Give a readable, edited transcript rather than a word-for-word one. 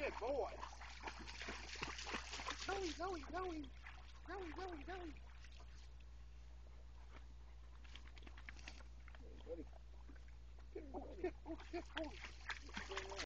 Good boy. Zoe, Zoe, Zoe. Zoe, Zoe, Zoe. Hey, buddy. Good boy, good boy, good boy.